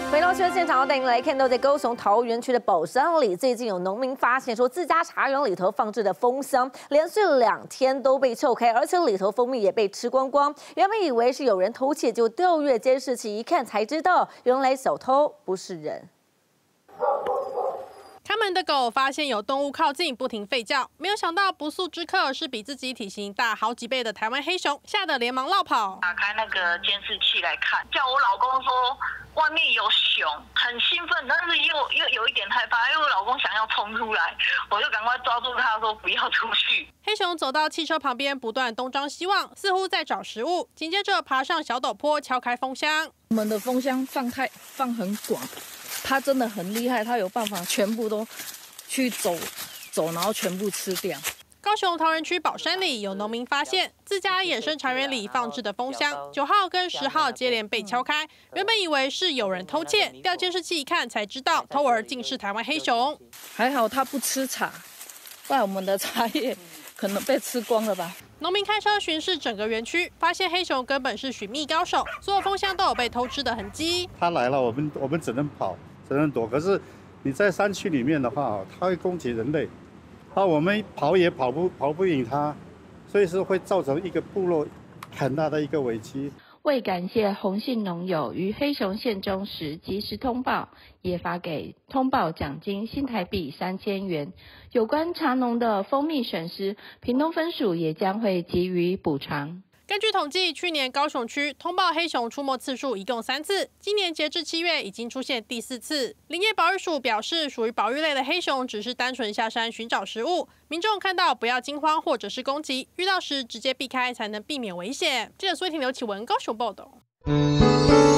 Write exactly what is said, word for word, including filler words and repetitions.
回到新闻现场，带您来看到，在高雄桃园区的宝山里，最近有农民发现说，自家茶园里头放置的蜂箱，连续两天都被撬开，而且里头蜂蜜也被吃光光。原本以为是有人偷窃，就调阅监视器一看，才知道原来小偷不是人。 看门的狗发现有动物靠近，不停吠叫，没有想到不速之客是比自己体型大好几倍的台湾黑熊，吓得连忙落跑。 打开那个监视器来看，叫我老公说外面有熊，很兴奋，但是又又有一点害怕，因为我老公想要冲出来，我就赶快抓住他说不要出去。 黑熊走到汽车旁边，不断东张西望，似乎在找食物，紧接着爬上小陡坡，敲开蜂箱。 我们的蜂箱放太放很广。 它真的很厉害，它有办法全部都去走走，然后全部吃掉。 高雄桃园区宝山里有农民发现自家野生茶园里放置的蜂箱，九号跟十号接连被敲开。原本以为是有人偷窃，调监视器一看才知道，偷儿竟是台湾黑熊。 还好它不吃茶，不然我们的茶叶可能被吃光了吧。 农民开车巡视整个园区，发现黑熊根本是寻觅高手，所有蜂箱都有被偷吃的痕迹。 它来了，我们我们只能跑，只能躲。可是你在山区里面的话，它会攻击人类，啊，我们跑也跑不跑不赢它，所以是会造成一个部落很大的一个危机。 为感谢红姓农友于黑熊现踪时及时通报，也发给通报奖金新台币三千元。有关茶农的蜂蜜损失，屏东分署也将会给予补偿。 根据统计，去年高雄区通报黑熊出没次数一共三次，今年截至七月已经出现第四次。林业保育署表示，属于保育类的黑熊只是单纯下山寻找食物，民众看到不要惊慌或者是攻击，遇到时直接避开才能避免危险。记者苏慧婷、刘启文高雄报道。